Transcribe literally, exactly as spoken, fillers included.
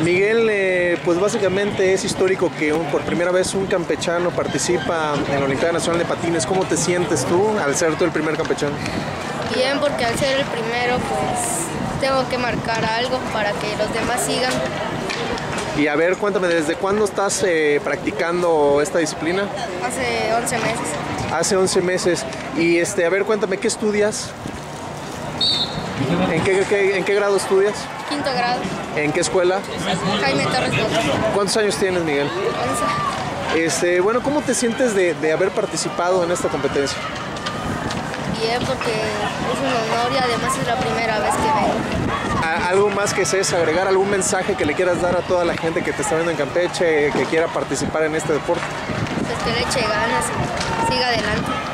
Miguel, eh, pues básicamente es histórico que un, por primera vez un campechano participa en la Olimpiada Nacional de Patines. ¿Cómo te sientes tú al ser tú el primer campechano? Bien, porque al ser el primero pues tengo que marcar algo para que los demás sigan. Y a ver, cuéntame, ¿desde cuándo estás eh, practicando esta disciplina? Hace once meses. Hace once meses. Y este, a ver, cuéntame, ¿qué estudias? ¿En qué, qué, ¿En qué grado estudias? Quinto grado. ¿En qué escuela? Jaime Torres Bosch. ¿Cuántos años tienes, Miguel? once. Este, bueno, ¿cómo te sientes de, de haber participado en esta competencia? Bien, porque es un honor y además es la primera vez que vengo. ¿Algo más que Cés, agregar algún mensaje que le quieras dar a toda la gente que te está viendo en Campeche, que quiera participar en este deporte? Pues que le eche ganas y siga adelante.